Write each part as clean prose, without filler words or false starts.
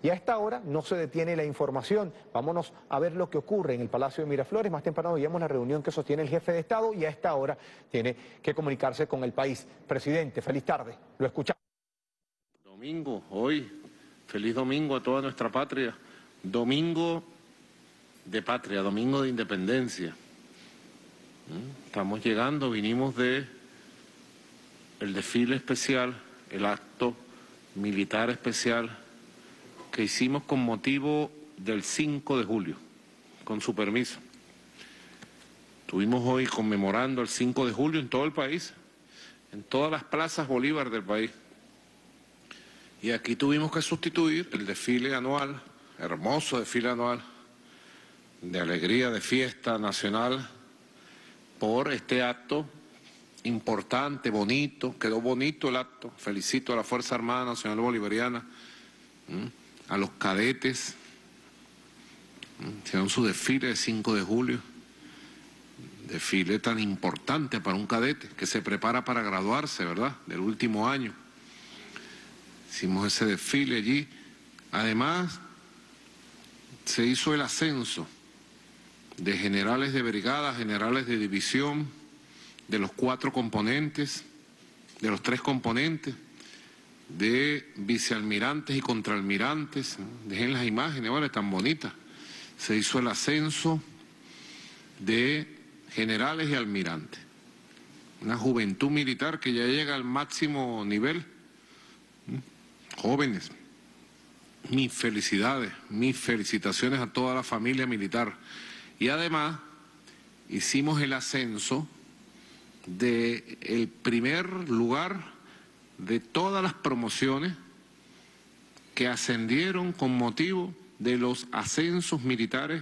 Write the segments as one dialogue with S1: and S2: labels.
S1: Y a esta hora no se detiene la información. Vámonos a ver lo que ocurre en el Palacio de Miraflores. Más temprano veíamos la reunión que sostiene el jefe de Estado y a esta hora tiene que comunicarse con el país. Presidente, feliz tarde. Lo escuchamos.
S2: Domingo, hoy, feliz domingo a toda nuestra patria. Domingo de patria, domingo de independencia. Estamos llegando, vinimos de el desfile especial, el acto militar especial que hicimos con motivo del 5 de julio, con su permiso. Estuvimos hoy conmemorando el 5 de julio en todo el país, en todas las plazas Bolívar del país. Y aquí tuvimos que sustituir el desfile anual, hermoso desfile anual, de alegría, de fiesta nacional, por este acto importante, bonito, quedó bonito el acto. Felicito a la Fuerza Armada Nacional Bolivariana, a los cadetes, hicieron su desfile de 5 de julio, desfile tan importante para un cadete que se prepara para graduarse, ¿verdad?, del último año. Hicimos ese desfile allí. Además, se hizo el ascenso de generales de brigada, generales de división, de los 4 componentes, de los 3 componentes, de vicealmirantes y contraalmirantes. Dejen las imágenes, ¿vale?, tan bonitas. Se hizo el ascenso de generales y almirantes. Una juventud militar que ya llega al máximo nivel. Jóvenes, mis felicidades, mis felicitaciones a toda la familia militar. Y además hicimos el ascenso del primer lugar de todas las promociones que ascendieron con motivo de los ascensos militares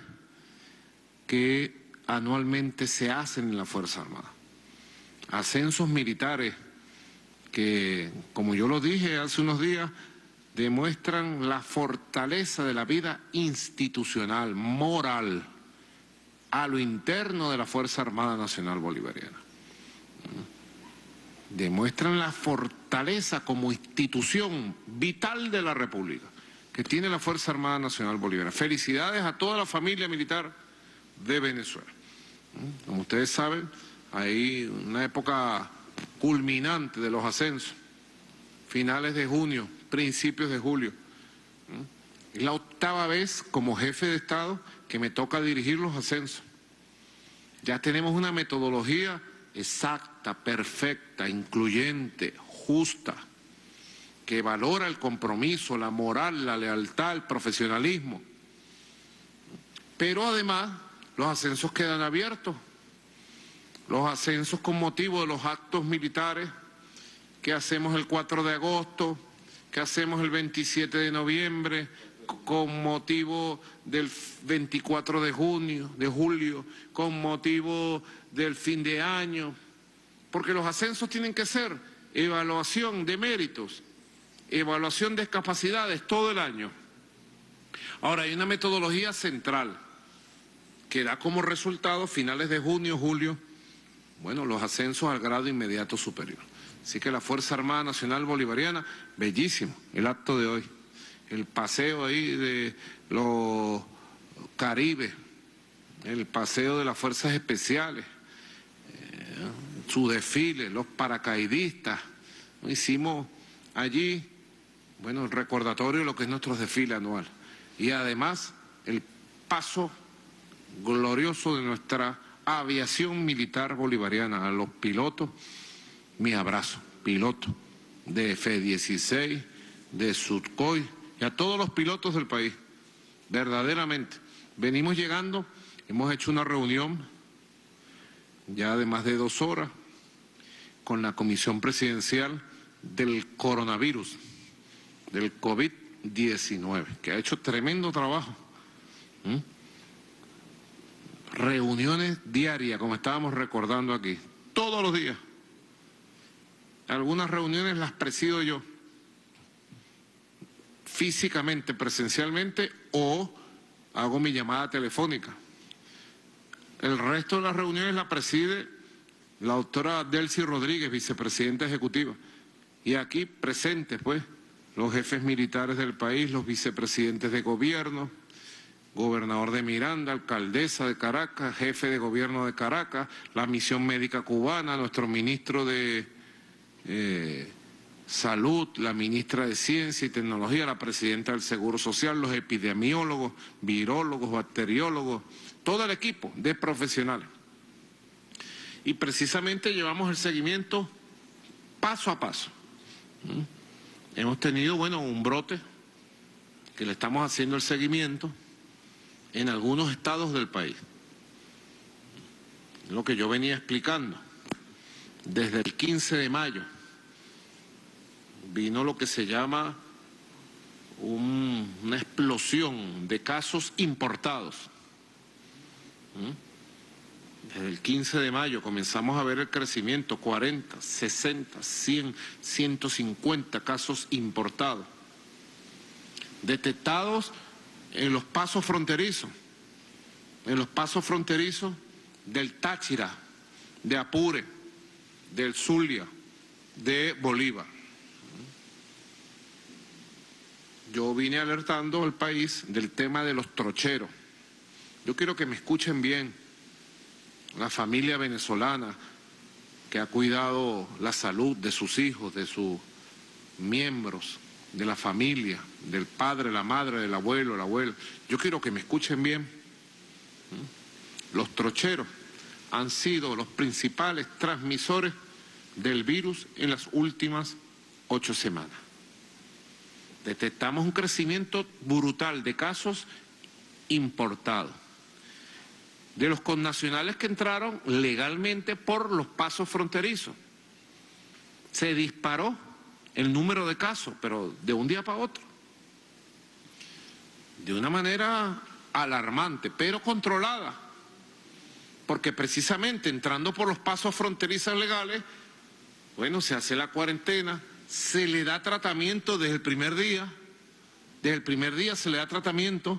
S2: que anualmente se hacen en la Fuerza Armada. Ascensos militares que, como yo lo dije hace unos días, demuestran la fortaleza de la vida institucional, moral, a lo interno de la Fuerza Armada Nacional Bolivariana. Demuestran la fortaleza como institución vital de la República que tiene la Fuerza Armada Nacional Bolivariana. Felicidades a toda la familia militar de Venezuela. Como ustedes saben, hay una época culminante de los ascensos, finales de junio, principios de julio. Es la 8ª vez como jefe de Estado que me toca dirigir los ascensos. Ya tenemos una metodología exacta, perfecta, incluyente, justa, que valora el compromiso, la moral, la lealtad, el profesionalismo. Pero además, los ascensos quedan abiertos. Los ascensos con motivo de los actos militares que hacemos el 4 de agosto, que hacemos el 27 de noviembre, con motivo del 24 de julio, con motivo del fin de año, porque los ascensos tienen que ser evaluación de méritos, evaluación de capacidades todo el año. Ahora, hay una metodología central que da como resultado finales de junio, julio, bueno, los ascensos al grado inmediato superior. Así que la Fuerza Armada Nacional Bolivariana, bellísimo el acto de hoy. El paseo ahí de los Caribes, el paseo de las Fuerzas Especiales, su desfile, los paracaidistas. Hicimos allí, bueno, el recordatorio de lo que es nuestro desfile anual. Y además, el paso glorioso de nuestra aviación militar bolivariana. A los pilotos, mi abrazo, pilotos de F-16, de Sukhoi, y a todos los pilotos del país, verdaderamente. Venimos llegando, hemos hecho una reunión ya de más de 2 horas con la Comisión Presidencial del Coronavirus, del COVID-19, que ha hecho tremendo trabajo. Reuniones diarias, como estábamos recordando aquí, todos los días. Algunas reuniones las presido yo, físicamente, presencialmente, o hago mi llamada telefónica. El resto de las reuniones la preside la doctora Delcy Rodríguez, vicepresidenta ejecutiva. Y aquí presente, pues, los jefes militares del país, los vicepresidentes de gobierno, gobernador de Miranda, alcaldesa de Caracas, jefe de gobierno de Caracas, la misión médica cubana, nuestro ministro de Salud, la ministra de Ciencia y Tecnología, la presidenta del Seguro Social, los epidemiólogos, virólogos, bacteriólogos, todo el equipo de profesionales. Y precisamente llevamos el seguimiento paso a paso. Hemos tenido, bueno, un brote que le estamos haciendo el seguimiento en algunos estados del país. Lo que yo venía explicando. Desde el 15 de mayo vino lo que se llama una explosión de casos importados. Desde el 15 de mayo comenzamos a ver el crecimiento, 40, 60, 100, 150 casos importados, detectados en los pasos fronterizos, del Táchira, de Apure, del Zulia, de Bolívar. Yo vine alertando al país del tema de los trocheros. Yo quiero que me escuchen bien. La familia venezolana que ha cuidado la salud de sus hijos, de sus miembros, de la familia, del padre, la madre, del abuelo, la abuela. Yo quiero que me escuchen bien. Los trocheros han sido los principales transmisores del virus en las últimas 8 semanas. Detectamos un crecimiento brutal de casos importados, de los connacionales que entraron legalmente por los pasos fronterizos. Se disparó el número de casos, pero de un día para otro, de una manera alarmante, pero controlada, porque precisamente entrando por los pasos fronterizos legales, bueno, se hace la cuarentena, se le da tratamiento desde el primer día se le da tratamiento.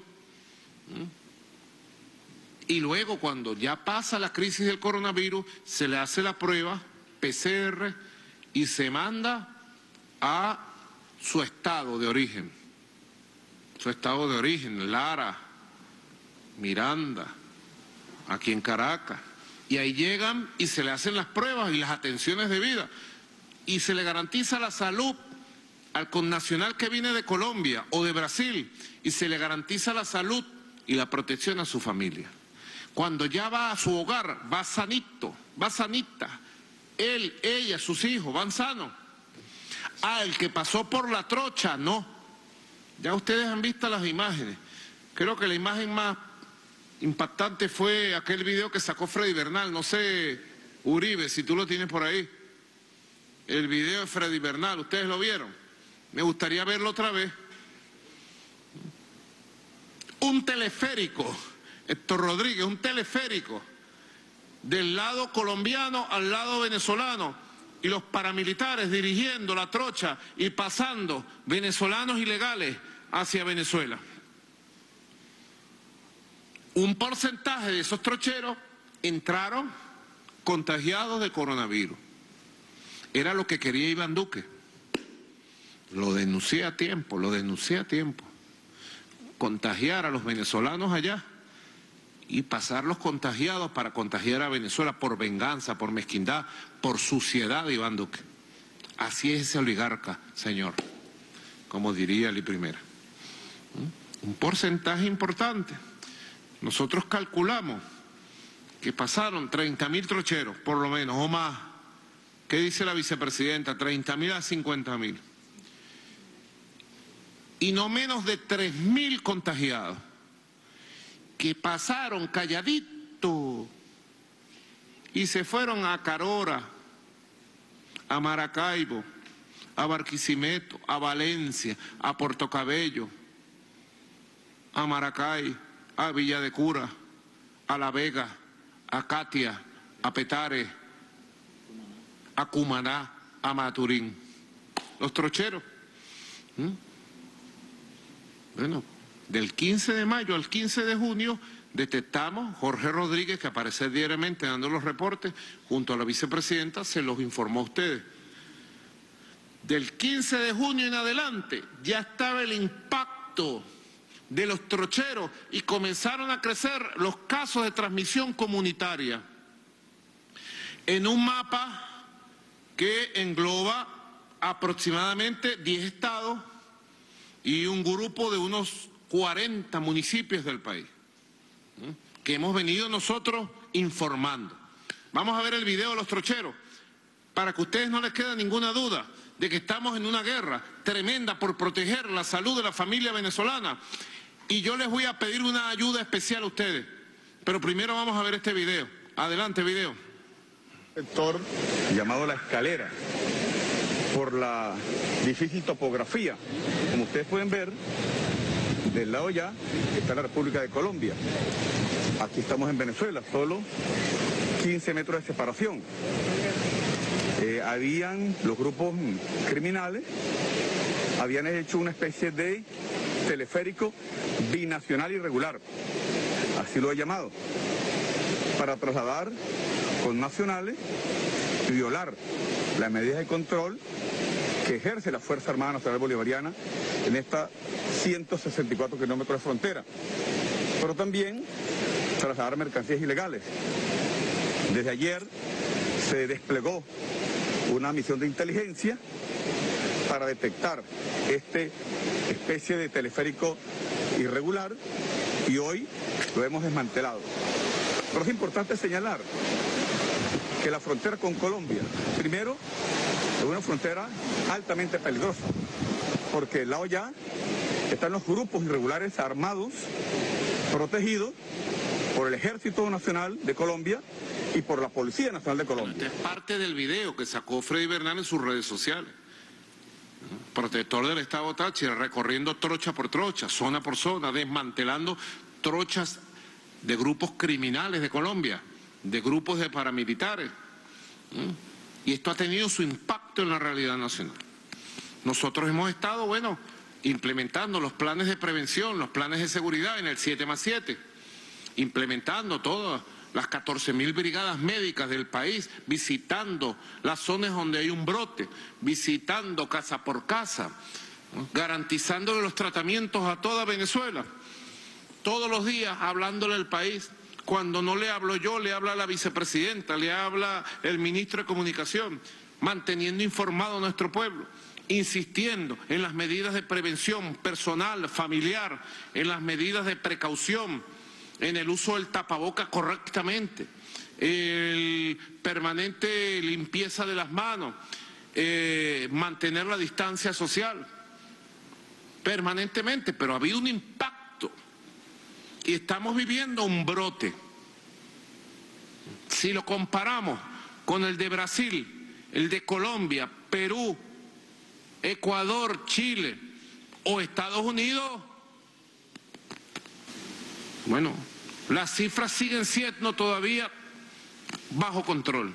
S2: Y luego, cuando ya pasa la crisis del coronavirus, se le hace la prueba PCR y se manda a su estado de origen. Su estado de origen, Lara, Miranda, aquí en Caracas. Y ahí llegan y se le hacen las pruebas y las atenciones debidas. Y se le garantiza la salud al connacional que viene de Colombia o de Brasil. Y se le garantiza la salud y la protección a su familia. Cuando ya va a su hogar, va sanito, va sanita. Él, ella, sus hijos van sanos. El que pasó por la trocha, no. Ya ustedes han visto las imágenes. Creo que la imagen más impactante fue aquel video que sacó Freddy Bernal. No sé, Uribe, si tú lo tienes por ahí. El video de Freddy Bernal, ¿ustedes lo vieron? Me gustaría verlo otra vez. Un teleférico. Héctor Rodríguez, un teleférico del lado colombiano al lado venezolano y los paramilitares dirigiendo la trocha y pasando venezolanos ilegales hacia Venezuela. Un porcentaje de esos trocheros entraron contagiados de coronavirus. Era lo que quería Iván Duque. Lo denuncié a tiempo, Contagiar a los venezolanos allá y pasarlos contagiados para contagiar a Venezuela por venganza, por mezquindad, por suciedad de Iván Duque. Así es ese oligarca, señor, como diría Eli Primera. Un porcentaje importante. Nosotros calculamos que pasaron 30.000 trocheros, por lo menos, o más. ¿Qué dice la vicepresidenta? 30.000 a 50.000. Y no menos de 3.000 contagiados, que pasaron calladito y se fueron a Carora, a Maracaibo, a Barquisimeto, a Valencia, a Puerto Cabello, a Maracay, a Villa de Cura, a La Vega, a Catia, a Petare, a Cumaná, a Maturín. Los trocheros. Bueno, del 15 de mayo al 15 de junio detectamos, Jorge Rodríguez, que aparece diariamente dando los reportes, junto a la vicepresidenta, se los informó a ustedes. Del 15 de junio en adelante ya estaba el impacto de los trocheros y comenzaron a crecer los casos de transmisión comunitaria en un mapa que engloba aproximadamente 10 estados y un grupo de unos 40 municipios del país, que hemos venido nosotros informando. Vamos a ver el video de los trocheros, para que a ustedes no les quede ninguna duda de que estamos en una guerra tremenda por proteger la salud de la familia venezolana. Y yo les voy a pedir una ayuda especial a ustedes. Pero primero vamos a ver este video. Adelante, video.
S3: Sector llamado La Escalera, por la difícil topografía. Como ustedes pueden ver, del lado ya está la República de Colombia. Aquí estamos en Venezuela, solo 15 metros de separación. Habían los grupos criminales, habían hecho una especie de teleférico binacional irregular, así lo he llamado, para trasladar con nacionales y violar las medidas de control que ejerce la Fuerza Armada Nacional Bolivariana en esta 164 kilómetros de frontera, pero también trasladar mercancías ilegales. Desde ayer se desplegó una misión de inteligencia para detectar esta especie de teleférico irregular y hoy lo hemos desmantelado. Pero es importante señalar que la frontera con Colombia, primero, es una frontera altamente peligrosa, porque al lado ya están los grupos irregulares armados, protegidos por el Ejército Nacional de Colombia y por la Policía Nacional de Colombia.
S2: Esta es parte del video que sacó Freddy Bernal en sus redes sociales. Protector del Estado Táchira, recorriendo trocha por trocha, zona por zona, desmantelando trochas de grupos criminales de Colombia, de grupos de paramilitares. Y esto ha tenido su impacto en la realidad nacional. Nosotros hemos estado, implementando los planes de prevención, los planes de seguridad en el 7+7, implementando todas las 14.000 brigadas médicas del país, visitando las zonas donde hay un brote, visitando casa por casa, garantizándole los tratamientos a toda Venezuela. Todos los días hablándole al país. Cuando no le hablo yo, le habla la vicepresidenta, le habla el ministro de Comunicación, manteniendo informado a nuestro pueblo, insistiendo en las medidas de prevención personal, familiar, en las medidas de precaución, en el uso del tapaboca correctamente, el permanente limpieza de las manos, mantener la distancia social permanentemente, pero ha habido un impacto y estamos viviendo un brote. Si lo comparamos con el de Brasil, el de Colombia, Perú, Ecuador, Chile o Estados Unidos, las cifras siguen siendo todavía bajo control.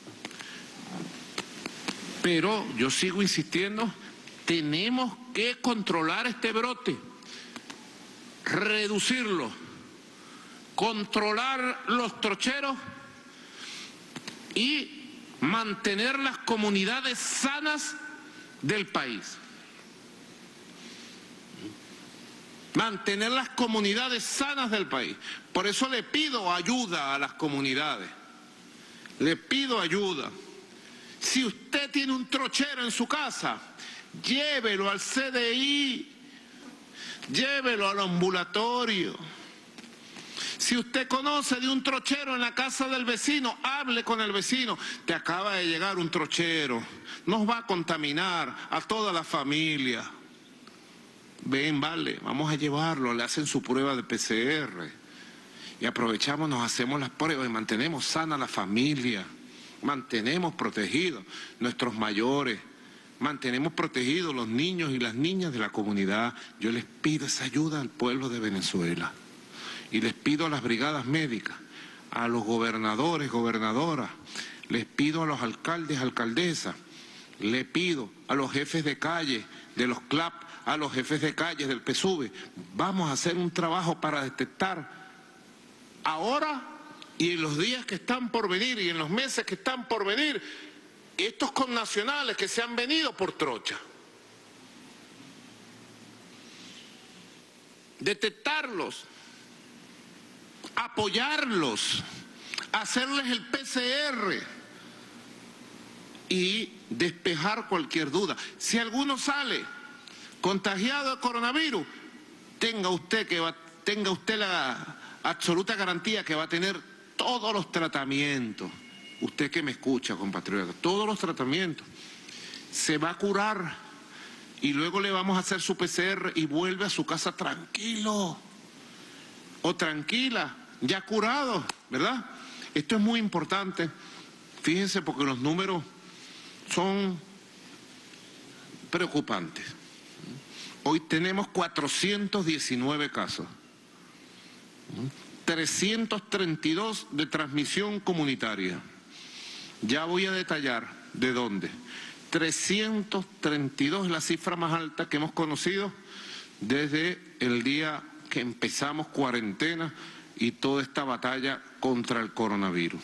S2: Pero yo sigo insistiendo, tenemos que controlar este brote, reducirlo, controlar los trocheros y mantener las comunidades sanas del país. Mantener las comunidades sanas del país. Por eso le pido ayuda a las comunidades. Le pido ayuda. Si usted tiene un trochero en su casa, llévelo al CDI, llévelo al ambulatorio. Si usted conoce de un trochero en la casa del vecino, hable con el vecino. Te acaba de llegar un trochero, nos va a contaminar a toda la familia. Ven, vale, vamos a llevarlo, le hacen su prueba de PCR. Y aprovechamos, nos hacemos las pruebas y mantenemos sana la familia. Mantenemos protegidos nuestros mayores. Mantenemos protegidos los niños y las niñas de la comunidad. Yo les pido esa ayuda al pueblo de Venezuela. Y les pido a las brigadas médicas, a los gobernadores, gobernadoras, les pido a los alcaldes, alcaldesas, le pido a los jefes de calle, de los CLAP, a los jefes de calle del PSUV, vamos a hacer un trabajo para detectar ahora y en los días que están por venir y en los meses que están por venir estos connacionales que se han venido por trocha. Detectarlos, apoyarlos, hacerles el PCR y despejar cualquier duda. Si alguno sale contagiado de coronavirus, tenga usted la absoluta garantía que va a tener todos los tratamientos. Usted que me escucha, compatriota, todos los tratamientos. Se va a curar y luego le vamos a hacer su PCR y vuelve a su casa tranquilo o tranquila, ya curado, ¿verdad? Esto es muy importante, fíjense, porque los números son preocupantes. Hoy tenemos 419 casos, 332 de transmisión comunitaria. Ya voy a detallar de dónde. 332 es la cifra más alta que hemos conocido desde el día que empezamos cuarentena y toda esta batalla contra el coronavirus.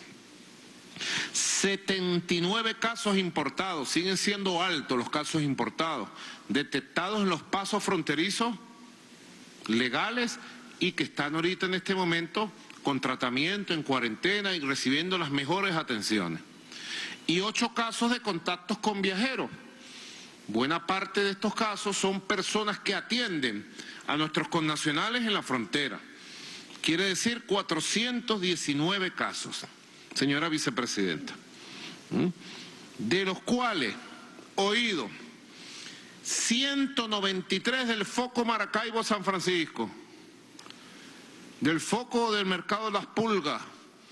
S2: 79 casos importados, siguen siendo altos los casos importados, detectados en los pasos fronterizos legales y que están ahorita en este momento con tratamiento, en cuarentena y recibiendo las mejores atenciones. Y 8 casos de contactos con viajeros. Buena parte de estos casos son personas que atienden a nuestros connacionales en la frontera. Quiere decir 419 casos, señora vicepresidenta, de los cuales, oído, 193 del foco Maracaibo-San Francisco, del foco del mercado de las Pulgas,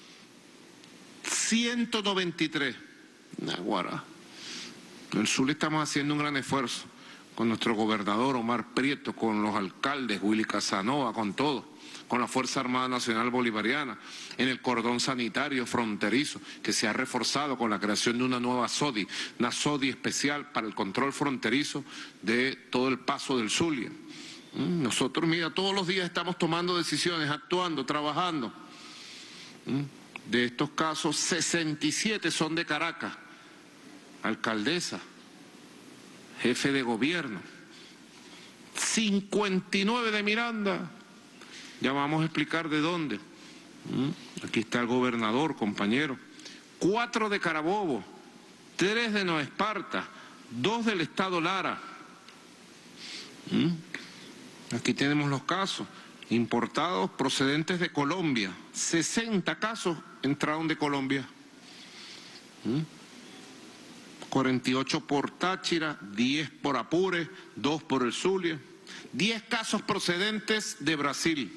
S2: 193. Naguará. En el sur estamos haciendo un gran esfuerzo con nuestro gobernador Omar Prieto, con los alcaldes, Willy Casanova, con todo, con la Fuerza Armada Nacional Bolivariana, en el cordón sanitario fronterizo, que se ha reforzado con la creación de una nueva SODI, una SODI especial para el control fronterizo de todo el paso del Zulia. Nosotros, mira, todos los días estamos tomando decisiones, actuando, trabajando. De estos casos, 67 son de Caracas, alcaldesa, jefe de gobierno, 59 de Miranda, ya vamos a explicar de dónde. Aquí está el gobernador, compañero, 4 de Carabobo, 3 de Nueva Esparta, 2 del estado Lara. Aquí tenemos los casos importados procedentes de Colombia, 60 casos entraron de Colombia. 48 por Táchira, 10 por Apure, 2 por el Zulia, 10 casos procedentes de Brasil,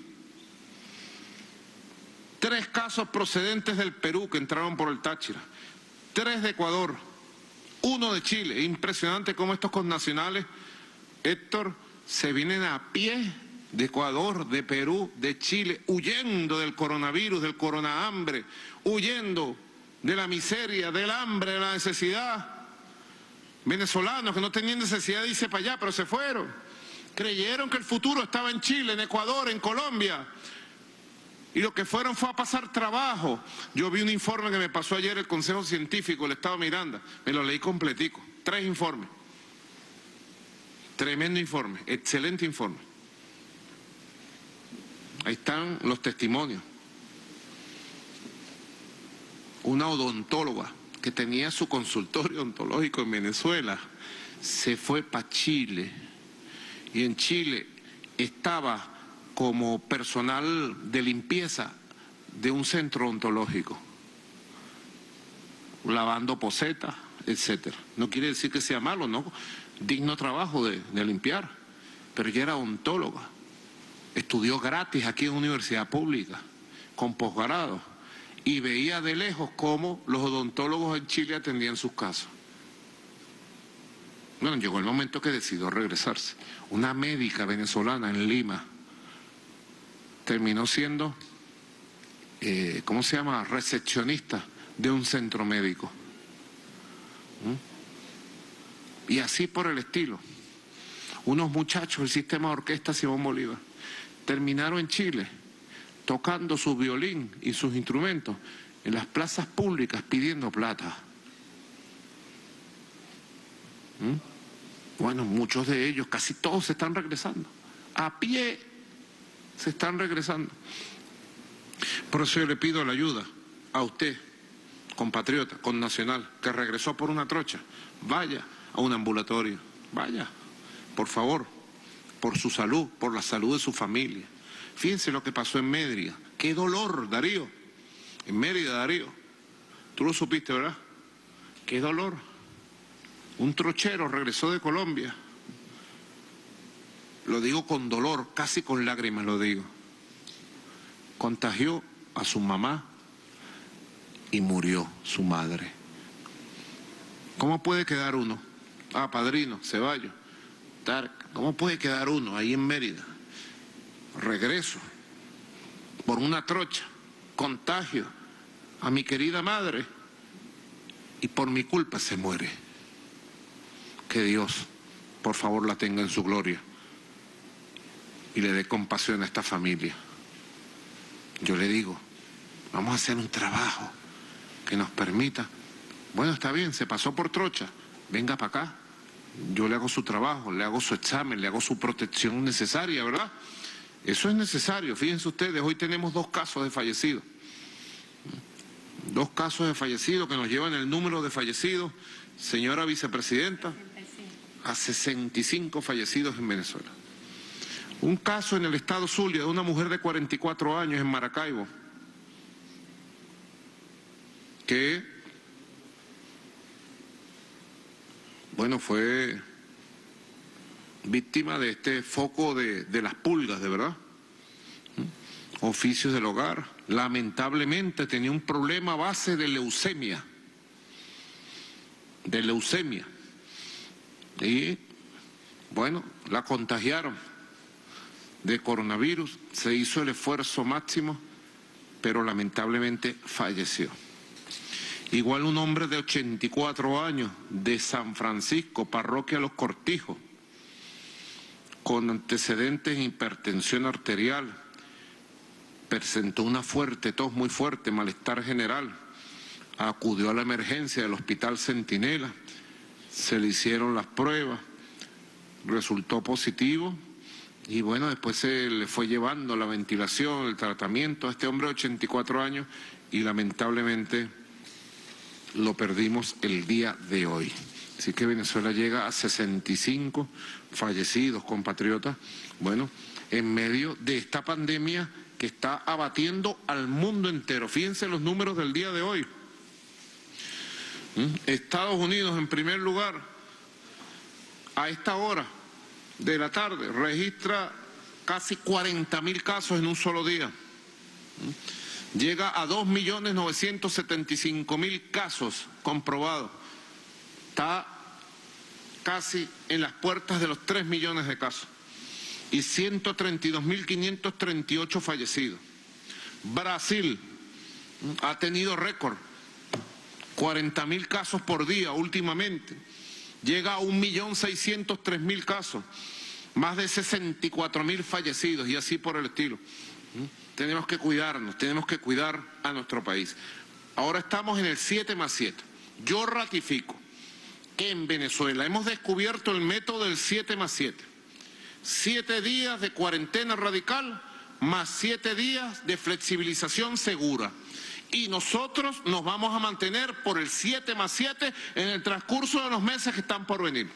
S2: 3 casos procedentes del Perú que entraron por el Táchira, 3 de Ecuador, 1 de Chile. Impresionante cómo estos connacionales, Héctor, se vienen a pie de Ecuador, de Perú, de Chile, huyendo del coronavirus, del coronahambre, huyendo de la miseria, del hambre, de la necesidad. Venezolanos que no tenían necesidad de irse para allá, pero se fueron. Creyeron que el futuro estaba en Chile, en Ecuador, en Colombia. Y lo que fueron fue a pasar trabajo. Yo vi un informe que me pasó ayer el Consejo Científico del Estado de Miranda. Me lo leí completico. 3 informes. Tremendo informe, excelente informe. Ahí están los testimonios. Una odontóloga que tenía su consultorio odontológico en Venezuela se fue para Chile y en Chile estaba como personal de limpieza de un centro odontológico, lavando posetas, etcétera. No quiere decir que sea malo, ¿no? Digno trabajo de limpiar, pero ella era odontóloga, estudió gratis aquí en universidad pública, con posgrado, y veía de lejos cómo los odontólogos en Chile atendían sus casos. Bueno, llegó el momento que decidió regresarse. Una médica venezolana en Lima terminó siendo, ¿cómo se llama?, recepcionista de un centro médico. Y así por el estilo. Unos muchachos del sistema de orquesta Simón Bolívar terminaron en Chile tocando su violín y sus instrumentos en las plazas públicas pidiendo plata. Bueno, muchos de ellos, casi todos se están regresando. A pie se están regresando. Por eso yo le pido la ayuda a usted, compatriota, connacional, que regresó por una trocha. Vaya a un ambulatorio, vaya, por favor, por su salud, por la salud de su familia. Fíjense lo que pasó en Mérida. ¡Qué dolor, Darío! En Mérida, Darío. Tú lo supiste, ¿verdad? ¡Qué dolor! Un trochero regresó de Colombia. Lo digo con dolor, casi con lágrimas lo digo. Contagió a su mamá y murió su madre. ¿Cómo puede quedar uno? Padrino, Ceballos, Tarc, ¿cómo puede quedar uno ahí en Mérida? Regreso por una trocha, contagio a mi querida madre y por mi culpa se muere. Que Dios, por favor, la tenga en su gloria y le dé compasión a esta familia. Yo le digo, vamos a hacer un trabajo que nos permita, bueno, está bien, se pasó por trocha, venga para acá, yo le hago su trabajo, le hago su examen, le hago su protección necesaria, ¿verdad? Eso es necesario. Fíjense ustedes, hoy tenemos 2 casos de fallecidos. 2 casos de fallecidos que nos llevan el número de fallecidos, señora vicepresidenta, a 65 fallecidos en Venezuela. Un caso en el estado Zulia de una mujer de 44 años en Maracaibo, que, bueno, fue víctima de este foco de las pulgas, de verdad. Oficios del hogar. Lamentablemente tenía un problema a base de leucemia. Y, bueno, la contagiaron de coronavirus. Se hizo el esfuerzo máximo, pero lamentablemente falleció. Igual un hombre de 84 años de San Francisco, parroquia Los Cortijos, con antecedentes de hipertensión arterial, presentó una fuerte tos, muy fuerte, malestar general, acudió a la emergencia del Hospital Centinela, se le hicieron las pruebas, resultó positivo y bueno, después se le fue llevando la ventilación, el tratamiento a este hombre de 84 años y lamentablemente lo perdimos el día de hoy. Así que Venezuela llega a 65 fallecidos, compatriotas, bueno, en medio de esta pandemia que está abatiendo al mundo entero. Fíjense los números del día de hoy. Estados Unidos, en primer lugar, a esta hora de la tarde, registra casi 40.000 casos en un solo día. Llega a 2.975.000 casos comprobados. Está casi en las puertas de los 3 millones de casos. Y 132.538 fallecidos. Brasil ha tenido récord, 40.000 casos por día últimamente. Llega a 1.603.000 casos, más de 64.000 fallecidos y así por el estilo. Tenemos que cuidarnos, tenemos que cuidar a nuestro país. Ahora estamos en el 7+7. Yo ratifico que en Venezuela hemos descubierto el método del 7+7. 7 días de cuarentena radical más 7 días de flexibilización segura. Y nosotros nos vamos a mantener por el 7+7 en el transcurso de los meses que están por venir.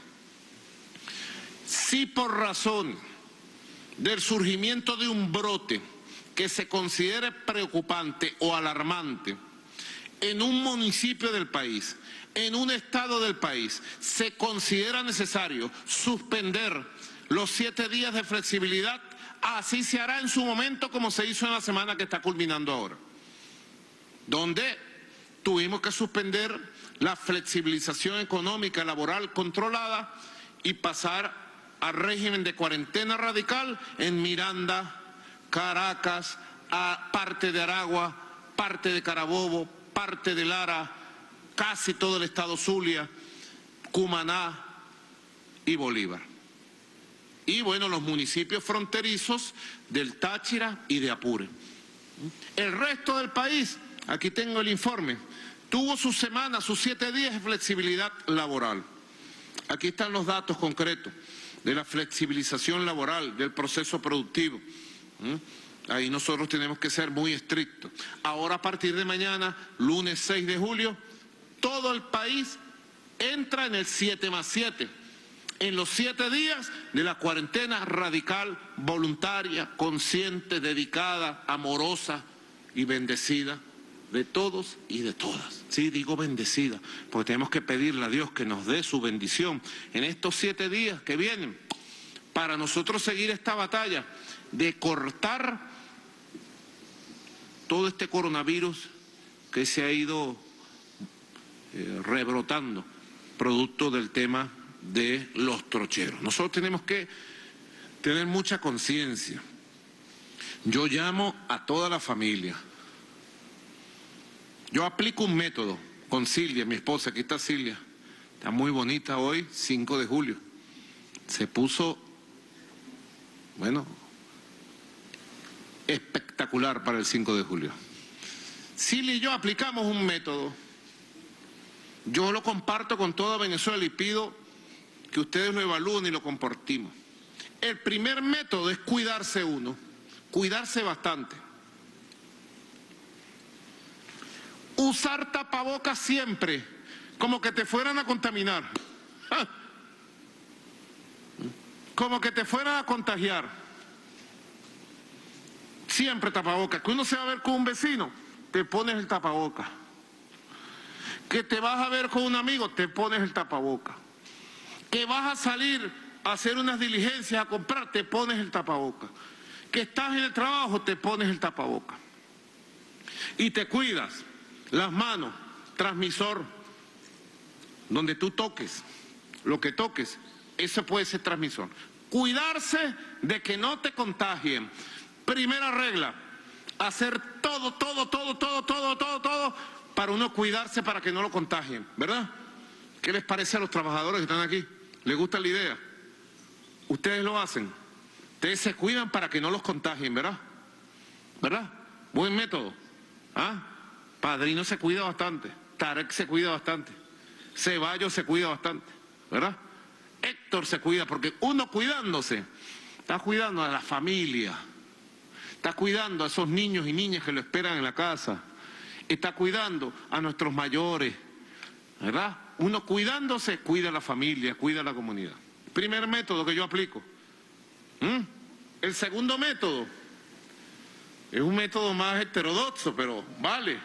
S2: Si por razón del surgimiento de un brote que se considere preocupante o alarmante en un municipio del país, en un estado del país, se considera necesario suspender los 7 días de flexibilidad, así se hará en su momento como se hizo en la semana que está culminando ahora, donde tuvimos que suspender la flexibilización económica laboral controlada y pasar al régimen de cuarentena radical en Miranda, Caracas, a parte de Aragua, parte de Carabobo, parte de Lara, casi todo el estado Zulia, Cumaná y Bolívar. Y bueno, los municipios fronterizos del Táchira y de Apure. El resto del país, aquí tengo el informe, tuvo su semana, sus 7 días de flexibilidad laboral. Aquí están los datos concretos de la flexibilización laboral, del proceso productivo. Ahí nosotros tenemos que ser muy estrictos. Ahora, a partir de mañana, lunes 6 de julio, todo el país entra en el 7+7, en los 7 días de la cuarentena radical, voluntaria, consciente, dedicada, amorosa y bendecida de todos y de todas. Sí, digo bendecida, porque tenemos que pedirle a Dios que nos dé su bendición en estos 7 días que vienen, para nosotros seguir esta batalla de cortar todo este coronavirus que se ha ido rebrotando, producto del tema de los trocheros. Nosotros tenemos que tener mucha conciencia. Yo llamo a toda la familia. Yo aplico un método con Silvia, mi esposa. Aquí está Silvia. Está muy bonita hoy, 5 de julio. Se puso, bueno, espectacular para el 5 de julio. Silvia y yo aplicamos un método. Yo lo comparto con toda Venezuela y pido que ustedes lo evalúen y lo compartimos. El primer método es cuidarse uno, cuidarse bastante. Usar tapabocas siempre, como que te fueran a contaminar. Como que te fueran a contagiar. Siempre tapabocas. Que uno se va a ver con un vecino, te pones el tapabocas. Que te vas a ver con un amigo, te pones el tapabocas. Que vas a salir a hacer unas diligencias, a comprar, te pones el tapabocas. Que estás en el trabajo, te pones el tapabocas. Y te cuidas las manos, transmisor, donde tú toques, lo que toques, eso puede ser transmisor. Cuidarse de que no te contagien. Primera regla, hacer todo para uno cuidarse para que no lo contagien, ¿verdad? ¿Qué les parece a los trabajadores que están aquí? ¿Les gusta la idea? Ustedes lo hacen. Ustedes se cuidan para que no los contagien, ¿verdad? ¿Verdad? Buen método. ¿Ah? Padrino se cuida bastante. Tarek se cuida bastante. Ceballos se cuida bastante, ¿verdad? Héctor se cuida, porque uno cuidándose, está cuidando a la familia, está cuidando a esos niños y niñas que lo esperan en la casa, está cuidando a nuestros mayores, ¿verdad? Uno cuidándose, cuida a la familia, cuida a la comunidad. Primer método que yo aplico. El segundo método es un método más heterodoxo, pero vale.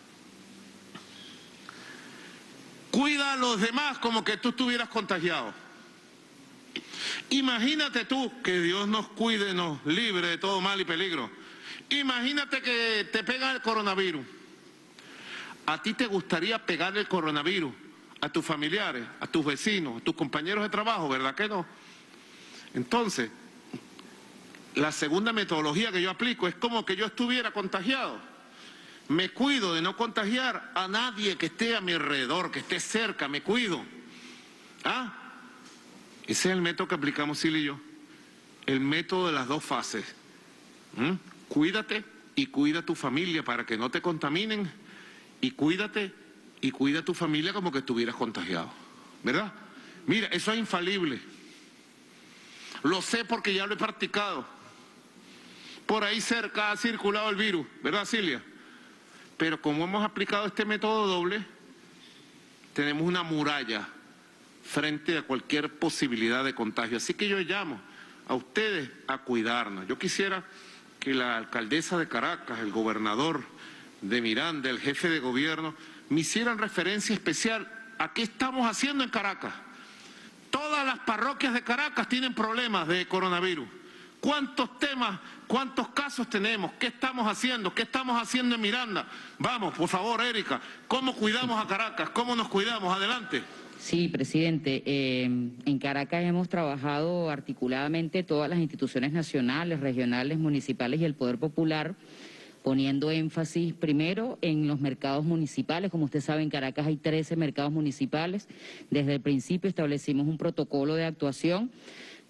S2: Cuida a los demás como que tú estuvieras contagiado. Imagínate tú, que Dios nos cuide, nos libre de todo mal y peligro. Imagínate que te pega el coronavirus. ¿A ti te gustaría pegarle el coronavirus a tus familiares, a tus vecinos, a tus compañeros de trabajo? ¿Verdad que no? Entonces, la segunda metodología que yo aplico es como que yo estuviera contagiado. Me cuido de no contagiar a nadie que esté a mi alrededor, que esté cerca, me cuido. ¿Ah? Ese es el método que aplicamos Silvia y yo. El método de las 2 fases. Cuídate y cuida a tu familia para que no te contaminen. Y cuídate y cuida a tu familia como que estuvieras contagiado. ¿Verdad? Mira, eso es infalible. Lo sé porque ya lo he practicado. Por ahí cerca ha circulado el virus, ¿verdad, Silvia? Pero como hemos aplicado este método doble, tenemos una muralla frente a cualquier posibilidad de contagio. Así que yo llamo a ustedes a cuidarnos. Yo quisiera que la alcaldesa de Caracas, el gobernador de Miranda, el jefe de gobierno, me hicieran referencia especial a qué estamos haciendo en Caracas. Todas las parroquias de Caracas tienen problemas de coronavirus. ¿Cuántos temas, cuántos casos tenemos? ¿Qué estamos haciendo? ¿Qué estamos haciendo en Miranda? Vamos, por favor, Erika, ¿cómo cuidamos a Caracas? ¿Cómo nos cuidamos? Adelante.
S4: Sí, presidente. En Caracas hemos trabajado articuladamente todas las instituciones nacionales, regionales, municipales y el Poder Popular, poniendo énfasis primero en los mercados municipales. Como usted sabe, en Caracas hay 13 mercados municipales. Desde el principio establecimos un protocolo de actuación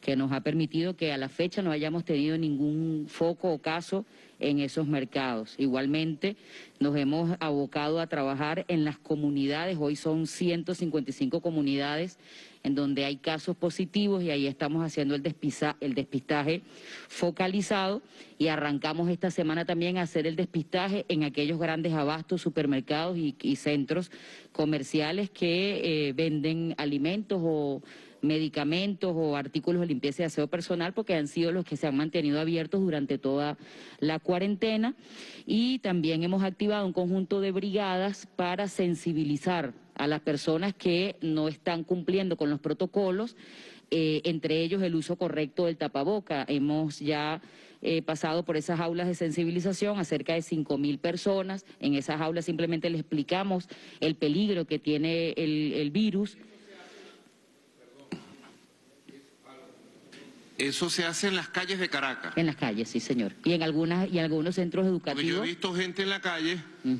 S4: que nos ha permitido que a la fecha no hayamos tenido ningún foco o caso en esos mercados. Igualmente, nos hemos abocado a trabajar en las comunidades. Hoy son 155 comunidades en donde hay casos positivos y ahí estamos haciendo el despistaje focalizado, y arrancamos esta semana también a hacer el despistaje en aquellos grandes abastos, supermercados y centros comerciales que venden alimentos o medicamentos o artículos de limpieza y aseo personal, porque han sido los que se han mantenido abiertos durante toda la cuarentena. Y también hemos activado un conjunto de brigadas para sensibilizar a las personas que no están cumpliendo con los protocolos, entre ellos el uso correcto del tapaboca. Hemos ya pasado por esas aulas de sensibilización a cerca de 5.000 personas. En esas aulas simplemente les explicamos el peligro que tiene el virus.
S2: Eso se hace en las calles de Caracas.
S4: En las calles, sí, señor. Y en algunos centros educativos.
S2: Porque yo he visto gente en la calle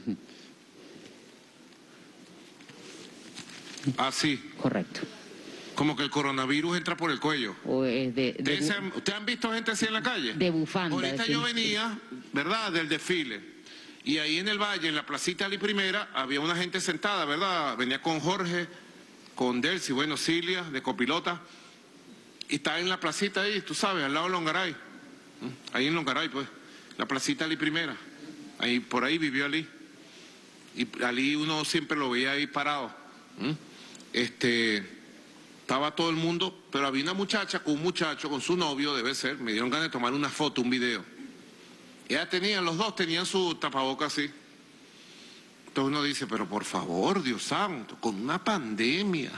S2: así.
S4: Correcto.
S2: Como que el coronavirus entra por el cuello.
S4: O
S2: ¿Ustedes han visto gente así en la calle?
S4: De bufanda.
S2: Ahorita yo venía, ¿verdad?, del desfile. Y ahí en el valle, en la placita Ali Primera, había una gente sentada, ¿verdad? Venía con Jorge, con Delcy, bueno, Cilia, de copilota. Y estaba en la placita ahí, tú sabes, al lado de Longaray. Ahí en Longaray, pues. La placita Ali Primera. Ahí, por ahí vivió Ali. Y Ali uno siempre lo veía ahí parado. Estaba todo el mundo, pero había una muchacha con un muchacho, con su novio, debe ser. Me dieron ganas de tomar una foto, un video. Los dos tenían su tapabocas así. Entonces uno dice, pero por favor, Dios santo, con una pandemia.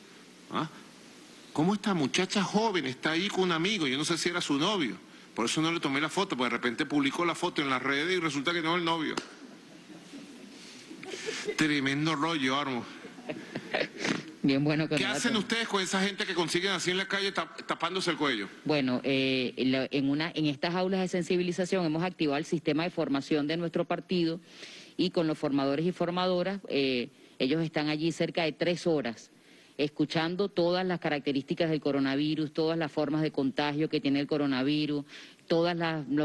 S2: ¿Cómo esta muchacha joven está ahí con un amigo? Yo no sé si era su novio. Por eso no le tomé la foto, porque de repente publicó la foto en las redes y resulta que no es el novio. Tremendo rollo, Armo.
S4: Bien bueno que
S2: ¿Qué hacen ustedes con esa gente que consiguen así en la calle tapándose el cuello?
S4: Bueno, en estas aulas de sensibilización hemos activado el sistema de formación de nuestro partido, y con los formadores y formadoras, ellos están allí cerca de 3 horas, escuchando todas las características del coronavirus, todas las formas de contagio que tiene el coronavirus, todos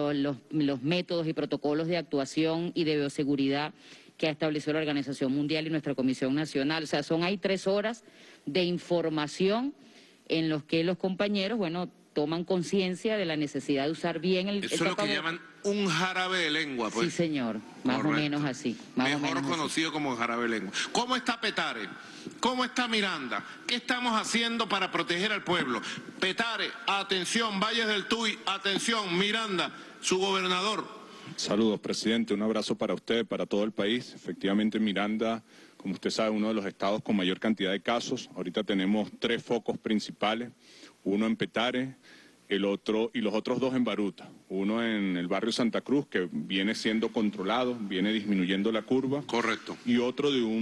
S4: los métodos y protocolos de actuación y de bioseguridad que ha establecido la Organización Mundial y nuestra Comisión Nacional. O sea, hay 3 horas de información en los que los compañeros, toman conciencia de la necesidad de usar bien el
S2: Eso es lo que llaman un jarabe de lengua, pues.
S4: Sí, señor, más o menos así.
S2: Mejor conocido como jarabe de lengua. ¿Cómo está Petare? ¿Cómo está Miranda? ¿Qué estamos haciendo para proteger al pueblo? Petare, atención, Valles del Tuy, atención, Miranda, su gobernador.
S5: Saludos, presidente. Un abrazo para usted, para todo el país. Efectivamente, Miranda, como usted sabe, uno de los estados con mayor cantidad de casos. Ahorita tenemos 3 focos principales, uno en Petare, el otro y los otros 2 en Baruta. Uno en el barrio Santa Cruz, que viene siendo controlado, viene disminuyendo la curva.
S2: Correcto.
S5: Y otro de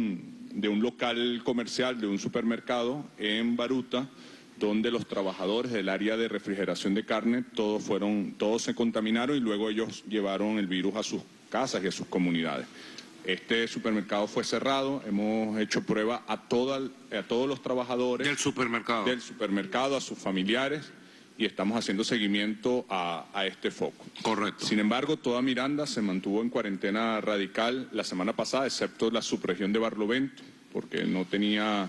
S5: un local comercial, de un supermercado en Baruta, donde los trabajadores del área de refrigeración de carne, todos se contaminaron y luego ellos llevaron el virus a sus casas y a sus comunidades. Este supermercado fue cerrado, hemos hecho prueba a todos los trabajadores
S2: del supermercado,
S5: a sus familiares, y estamos haciendo seguimiento a este foco.
S2: Correcto.
S5: Sin embargo, toda Miranda se mantuvo en cuarentena radical la semana pasada, excepto la subregión de Barlovento, porque no tenía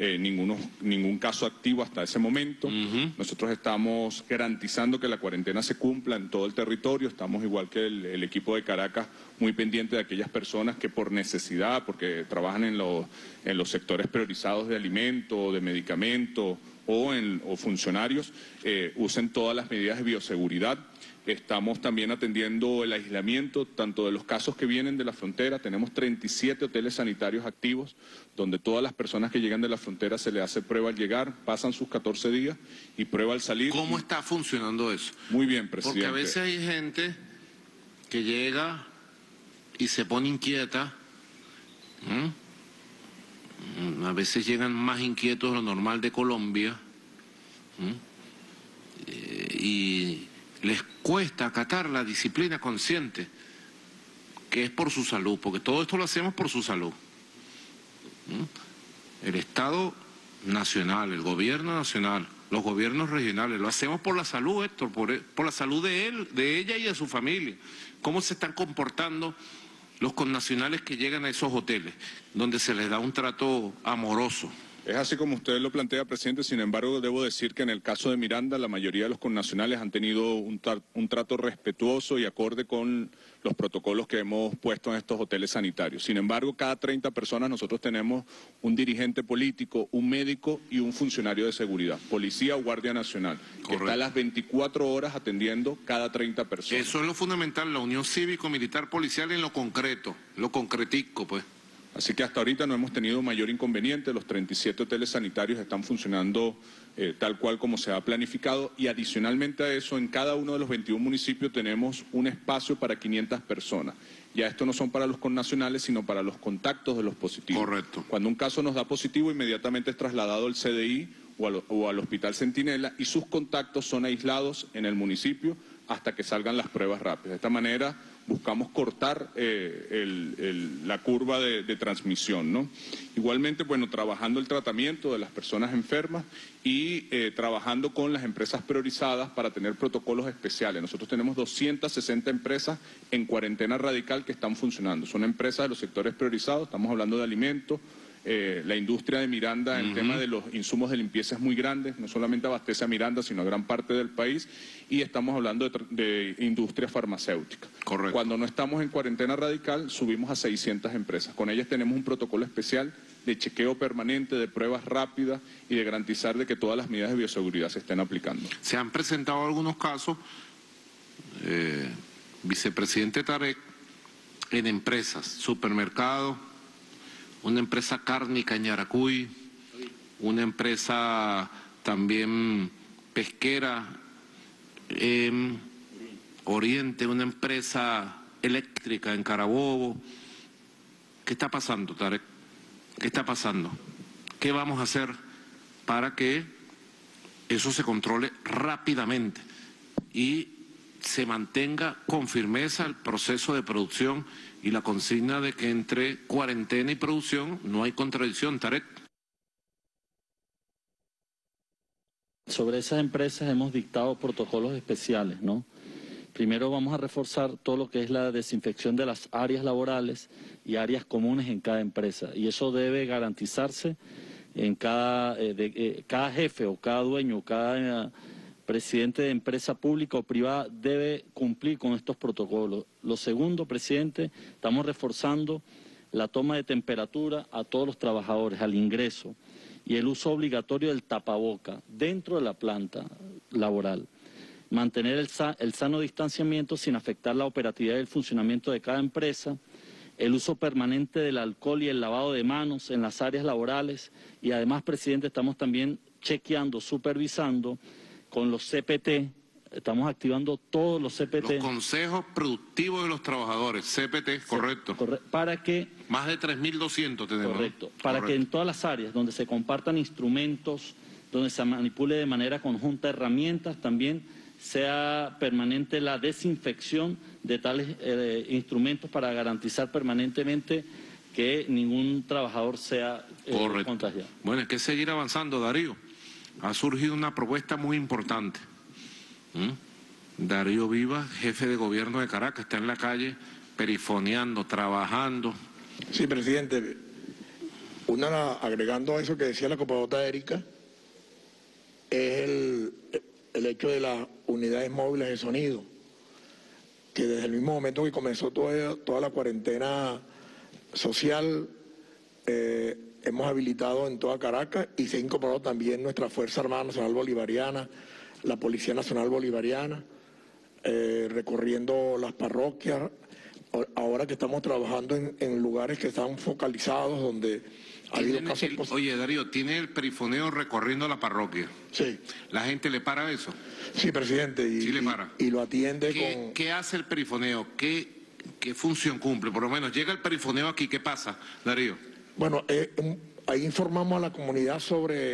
S5: ningún caso activo hasta ese momento. Nosotros estamos garantizando que la cuarentena se cumpla en todo el territorio. Estamos, igual que el equipo de Caracas, muy pendiente de aquellas personas que por necesidad, porque trabajan en los sectores priorizados de alimentos, de medicamentos o funcionarios, usen todas las medidas de bioseguridad. Estamos también atendiendo el aislamiento, tanto de los casos que vienen de la frontera. Tenemos 37 hoteles sanitarios activos, donde todas las personas que llegan de la frontera se les hace prueba al llegar, pasan sus 14 días y prueba al salir.
S2: ¿Cómo está funcionando eso?
S5: Muy bien, presidente.
S2: Porque a veces hay gente que llega y se pone inquieta. A veces llegan más inquietos de lo normal de Colombia. Y les cuesta acatar la disciplina consciente, que es por su salud, porque todo esto lo hacemos por su salud. El Estado nacional, el gobierno nacional, los gobiernos regionales. Lo hacemos por la salud, Héctor, por la salud de él, de ella y de su familia. ¿Cómo se están comportando los connacionales que llegan a esos hoteles, donde se les da un trato amoroso?
S5: Es así como usted lo plantea, presidente. Sin embargo, debo decir que en el caso de Miranda, la mayoría de los connacionales han tenido un trato respetuoso y acorde con los protocolos que hemos puesto en estos hoteles sanitarios. Sin embargo, cada 30 personas nosotros tenemos un dirigente político, un médico y un funcionario de seguridad, policía o guardia nacional, que está a las 24 horas atendiendo cada 30 personas.
S2: Eso es lo fundamental, la unión cívico-militar policial en lo concreto, lo concretico, pues.
S5: Así que hasta ahorita no hemos tenido mayor inconveniente, los 37 hoteles sanitarios están funcionando tal cual como se ha planificado, y adicionalmente a eso, en cada uno de los 21 municipios tenemos un espacio para 500 personas. Ya esto no son para los connacionales, sino para los contactos de los positivos.
S2: Correcto.
S5: Cuando un caso nos da positivo, inmediatamente es trasladado al CDI o al Hospital Centinela, y sus contactos son aislados en el municipio hasta que salgan las pruebas rápidas. De esta manera buscamos cortar la curva de transmisión, ¿no? Igualmente, bueno, trabajando el tratamiento de las personas enfermas y trabajando con las empresas priorizadas para tener protocolos especiales. Nosotros tenemos 260 empresas en cuarentena radical que están funcionando. Son empresas de los sectores priorizados, estamos hablando de alimentos. La industria de Miranda, en tema de los insumos de limpieza, es muy grande, no solamente abastece a Miranda, sino a gran parte del país, y estamos hablando de industria farmacéutica.
S2: Correcto.
S5: Cuando no estamos en cuarentena radical, subimos a 600 empresas. Con ellas tenemos un protocolo especial de chequeo permanente, de pruebas rápidas y de garantizar de que todas las medidas de bioseguridad se estén aplicando.
S2: Se han presentado algunos casos, vicepresidente Tarek, en empresas, supermercados, una empresa cárnica en Yaracuy, una empresa también pesquera en Oriente, una empresa eléctrica en Carabobo. ¿Qué está pasando, Tarek? ¿Qué está pasando? ¿Qué vamos a hacer para que eso se controle rápidamente y se mantenga con firmeza el proceso de producción y la consigna de que entre cuarentena y producción no hay contradicción, Tarek?
S6: Sobre esas empresas hemos dictado protocolos especiales, ¿no? Primero vamos a reforzar todo lo que es la desinfección de las áreas laborales y áreas comunes en cada empresa, y eso debe garantizarse en cada jefe o cada dueño, cada presidente de empresa pública o privada debe cumplir con estos protocolos. Lo segundo, presidente, estamos reforzando la toma de temperatura a todos los trabajadores al ingreso y el uso obligatorio del tapaboca dentro de la planta laboral. Mantener el sano distanciamiento sin afectar la operatividad y el funcionamiento de cada empresa, el uso permanente del alcohol y el lavado de manos en las áreas laborales, y además, presidente, estamos también chequeando, supervisando con los CPT, estamos activando todos los CPT.
S2: Los consejos productivos de los trabajadores, CPT, correcto.
S6: Para que...
S2: Más de 3.200 tenemos.
S6: Correcto. Para que en todas las áreas donde se compartan instrumentos, donde se manipule de manera conjunta herramientas, también sea permanente la desinfección de tales instrumentos para garantizar permanentemente que ningún trabajador sea contagiado.
S2: Bueno, hay que seguir avanzando, Darío. Ha surgido una propuesta muy importante. Darío Vivas, jefe de gobierno de Caracas, está en la calle perifoneando, trabajando.
S7: Sí, presidente. Agregando a eso que decía la compañera Erika, es el hecho de las unidades móviles de sonido, que desde el mismo momento que comenzó toda la cuarentena social, hemos habilitado en toda Caracas, y se ha incorporado también nuestra Fuerza Armada Nacional Bolivariana, la Policía Nacional Bolivariana, recorriendo las parroquias. Ahora que estamos trabajando en lugares que están focalizados, donde ha habido casos...
S2: Oye, Darío, ¿tiene el perifoneo recorriendo la parroquia?
S7: Sí.
S2: ¿La gente le para eso?
S7: Sí, presidente.
S2: Sí le para.
S7: Y lo atiende con...
S2: ¿Qué hace el perifoneo? ¿Qué función cumple? Por lo menos llega el perifoneo aquí, ¿qué pasa, Darío?
S7: Bueno, ahí informamos a la comunidad sobre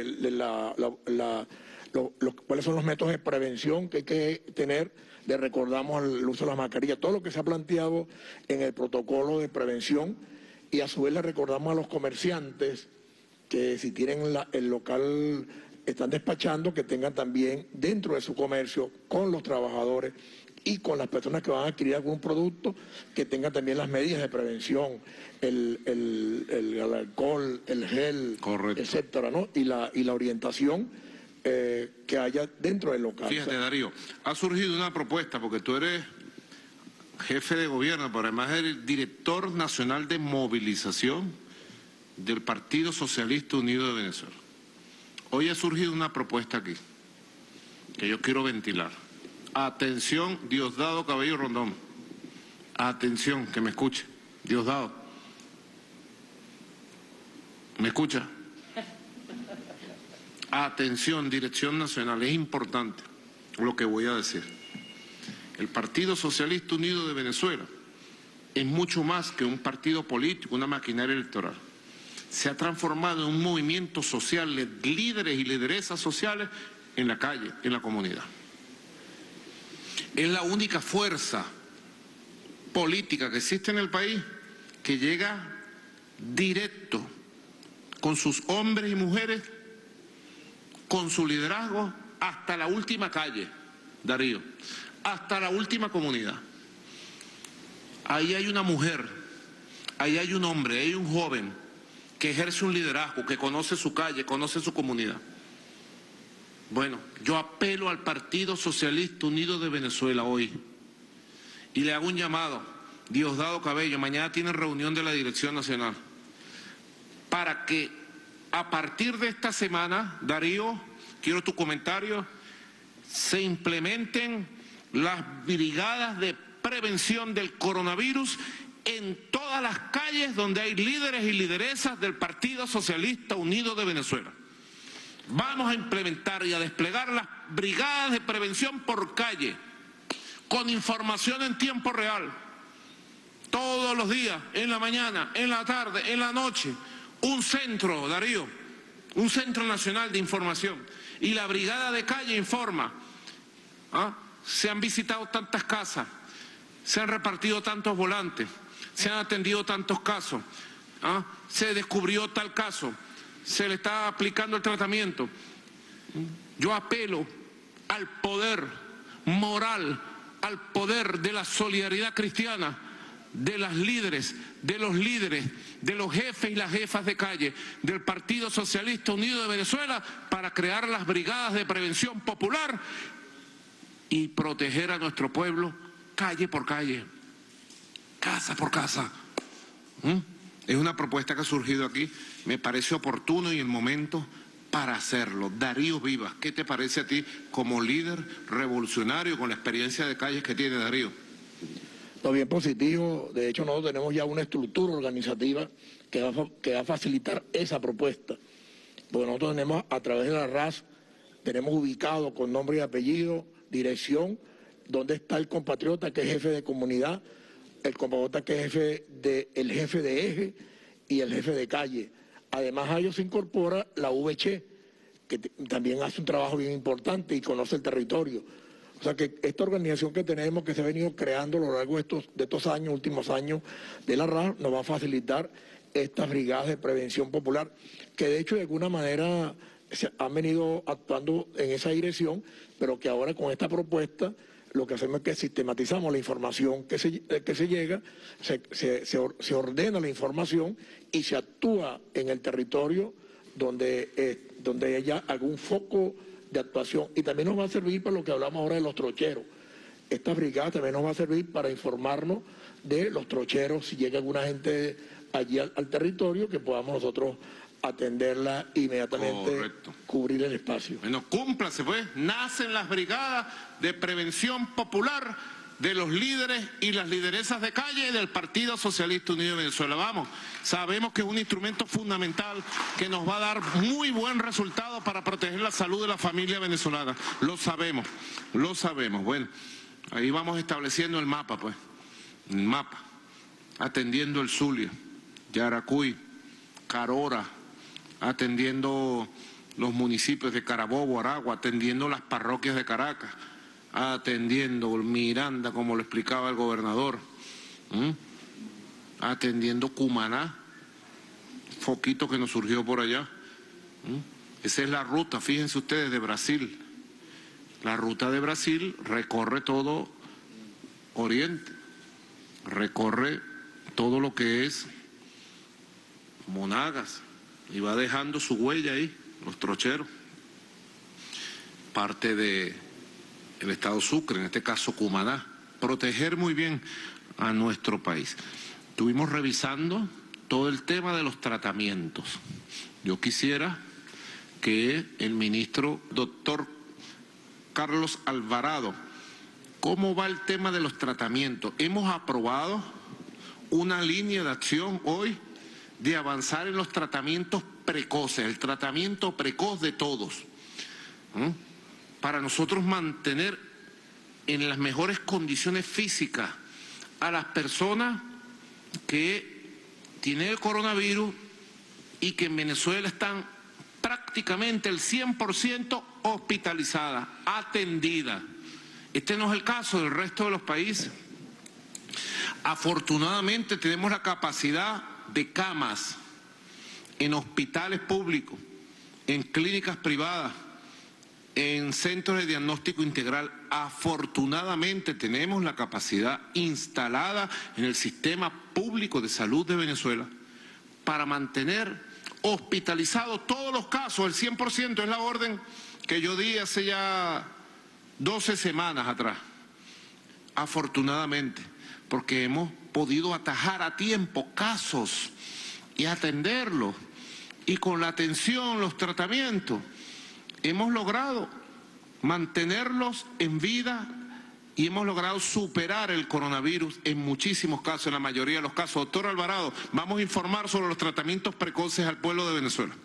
S7: cuáles son los métodos de prevención que hay que tener. Le recordamos el uso de las mascarillas, todo lo que se ha planteado en el protocolo de prevención, y a su vez le recordamos a los comerciantes que si tienen el local están despachando que tengan también dentro de su comercio con los trabajadores y con las personas que van a adquirir algún producto, que tengan también las medidas de prevención, el alcohol, el gel,
S2: correcto,
S7: etcétera, ¿no? Y la orientación que haya dentro del local.
S2: Fíjate, Darío, ha surgido una propuesta, porque tú eres jefe de gobierno, pero además eres director nacional de movilización del Partido Socialista Unido de Venezuela. Hoy ha surgido una propuesta aquí, que yo quiero ventilar. Atención, Diosdado Cabello Rondón. Atención, que me escuche. Diosdado. ¿Me escucha? Atención, Dirección Nacional, es importante lo que voy a decir. El Partido Socialista Unido de Venezuela es mucho más que un partido político, una maquinaria electoral. Se ha transformado en un movimiento social de líderes y lideresas sociales en la calle, en la comunidad. Es la única fuerza política que existe en el país que llega directo con sus hombres y mujeres, con su liderazgo, hasta la última calle, Darío, hasta la última comunidad. Ahí hay una mujer, ahí hay un hombre, ahí hay un joven que ejerce un liderazgo, que conoce su calle, conoce su comunidad. Bueno, yo apelo al Partido Socialista Unido de Venezuela hoy y le hago un llamado. Diosdado Cabello, mañana tienen reunión de la Dirección Nacional, para que a partir de esta semana, Darío, quiero tu comentario, se implementen las brigadas de prevención del coronavirus en todas las calles donde hay líderes y lideresas del Partido Socialista Unido de Venezuela. Vamos a implementar y a desplegar las brigadas de prevención por calle, con información en tiempo real, todos los días, en la mañana, en la tarde, en la noche, un centro, Darío, un centro nacional de información. Y la brigada de calle informa, se han visitado tantas casas, se han repartido tantos volantes, se han atendido tantos casos, se descubrió tal caso, se le está aplicando el tratamiento. Yo apelo al poder moral, al poder de la solidaridad cristiana, de las líderes, de los jefes y las jefas de calle del Partido Socialista Unido de Venezuela, para crear las brigadas de prevención popular y proteger a nuestro pueblo calle por calle, casa por casa. Es una propuesta que ha surgido aquí, me parece oportuno y el momento para hacerlo. Darío Vivas, ¿qué te parece a ti como líder revolucionario con la experiencia de calles que tiene Darío?
S7: No, bien positivo. De hecho, nosotros tenemos ya una estructura organizativa que va a facilitar esa propuesta. Porque nosotros tenemos, a través de la RAS, tenemos ubicado con nombre y apellido, dirección, dónde está el compatriota que es jefe de comunidad, el compatriota que es el jefe de eje y el jefe de calle. Además a ellos se incorpora la VC, que también hace un trabajo bien importante y conoce el territorio. O sea que esta organización que tenemos, que se ha venido creando a lo largo de estos años, últimos años de la RAS, nos va a facilitar estas brigadas de prevención popular, que de hecho de alguna manera se han venido actuando en esa dirección, pero que ahora con esta propuesta lo que hacemos es que sistematizamos la información que se llega, se ordena la información y se actúa en el territorio donde haya algún foco de actuación. Y también nos va a servir para lo que hablamos ahora de los trocheros. Esta brigada también nos va a servir para informarnos de los trocheros, si llega alguna gente allí al territorio, que podamos nosotros atenderla inmediatamente. Correcto. Cubrir el espacio.
S2: Bueno, cúmplase pues, nacen las brigadas de prevención popular de los líderes y las lideresas de calle del Partido Socialista Unido de Venezuela. Vamos, sabemos que es un instrumento fundamental que nos va a dar muy buen resultado para proteger la salud de la familia venezolana. Lo sabemos. Bueno, ahí vamos estableciendo el mapa, pues. El mapa. Atendiendo el Zulia, Yaracuy, Carora, atendiendo los municipios de Carabobo, Aragua, atendiendo las parroquias de Caracas, atendiendo Miranda, como lo explicaba el gobernador, atendiendo Cumaná, foquito que nos surgió por allá, Esa es la ruta, fíjense ustedes, de Brasil. La ruta de Brasil recorre todo Oriente, recorre todo lo que es Monagas y va dejando su huella ahí, los trocheros. Parte del estado Sucre, en este caso Cumaná. Proteger muy bien a nuestro país. Estuvimos revisando todo el tema de los tratamientos. Yo quisiera que el ministro doctor Carlos Alvarado, ¿cómo va el tema de los tratamientos? Hemos aprobado una línea de acción hoy de avanzar en los tratamientos precoces, el tratamiento precoz de todos, para nosotros mantener en las mejores condiciones físicas a las personas que tienen el coronavirus y que en Venezuela están prácticamente el 100% hospitalizadas, atendidas. Este no es el caso del resto de los países. Afortunadamente tenemos la capacidad de camas en hospitales públicos, en clínicas privadas, en centros de diagnóstico integral. Afortunadamente tenemos la capacidad instalada en el sistema público de salud de Venezuela para mantener hospitalizados todos los casos, el 100%, es la orden que yo di hace ya 12 semanas atrás. Afortunadamente, porque hemos podido atajar a tiempo casos y atenderlos, y con la atención, los tratamientos, hemos logrado mantenerlos en vida y hemos logrado superar el coronavirus en muchísimos casos, en la mayoría de los casos. Doctor Alvarado, vamos a informar sobre los tratamientos precoces al pueblo de Venezuela.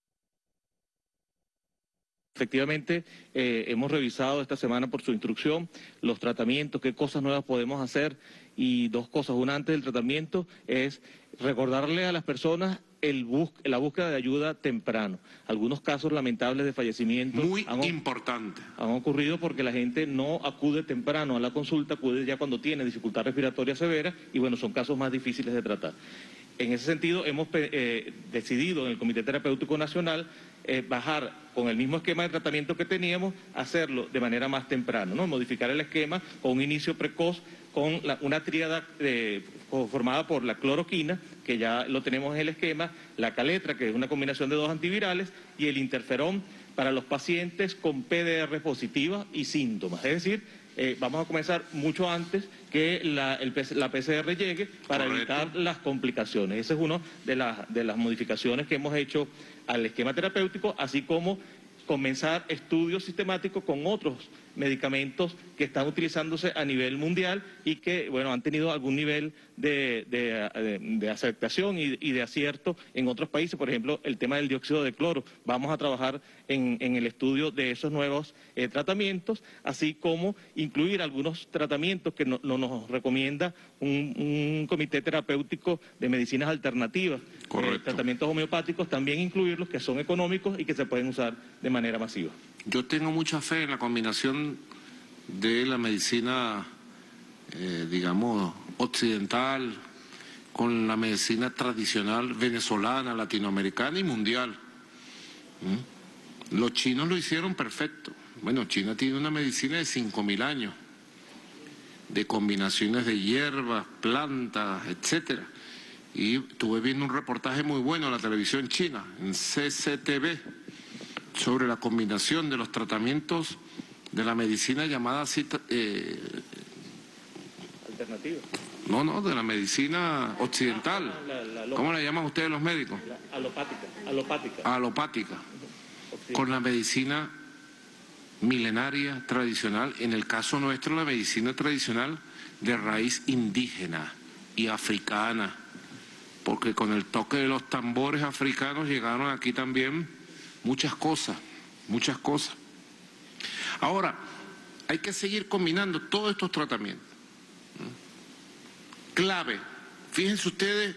S8: Efectivamente, hemos revisado esta semana por su instrucción los tratamientos, qué cosas nuevas podemos hacer, y dos cosas. Una, antes del tratamiento, es recordarle a las personas la búsqueda de ayuda temprano. Algunos casos lamentables de fallecimiento
S2: muy importante
S8: han ocurrido porque la gente no acude temprano a la consulta, acude ya cuando tiene dificultad respiratoria severa, y bueno, son casos más difíciles de tratar. En ese sentido, hemos decidido en el Comité Terapéutico Nacional bajar con el mismo esquema de tratamiento que teníamos, hacerlo de manera más temprana, ¿no? Modificar el esquema con un inicio precoz, con una tríada formada por la cloroquina, que ya lo tenemos en el esquema, la caletra, que es una combinación de dos antivirales, y el interferón para los pacientes con PDR positiva y síntomas. Es decir, vamos a comenzar mucho antes que la PCR llegue para evitar las complicaciones. Esa es una de las modificaciones que hemos hecho al esquema terapéutico, así como comenzar estudios sistemáticos con otros medicamentos que están utilizándose a nivel mundial y que, bueno, han tenido algún nivel de aceptación y de acierto en otros países. Por ejemplo, el tema del dióxido de cloro. Vamos a trabajar en el estudio de esos nuevos tratamientos, así como incluir algunos tratamientos que nos recomienda un comité terapéutico de medicinas alternativas. Tratamientos homeopáticos, también incluirlos, que son económicos y que se pueden usar de manera masiva.
S2: Yo tengo mucha fe en la combinación de la medicina, digamos, occidental con la medicina tradicional venezolana, latinoamericana y mundial. Los chinos lo hicieron perfecto. Bueno, China tiene una medicina de 5.000 años, de combinaciones de hierbas, plantas, etcétera. Y estuve viendo un reportaje muy bueno en la televisión china, en CCTV, sobre la combinación de los tratamientos de la medicina llamada
S8: alternativa.
S2: No, de la medicina occidental. ¿Cómo le llaman ustedes los médicos? Alopática. Con la medicina milenaria, tradicional, en el caso nuestro la medicina tradicional de raíz indígena y africana, porque con el toque de los tambores africanos llegaron aquí también muchas cosas. Ahora, hay que seguir combinando todos estos tratamientos. Clave, fíjense ustedes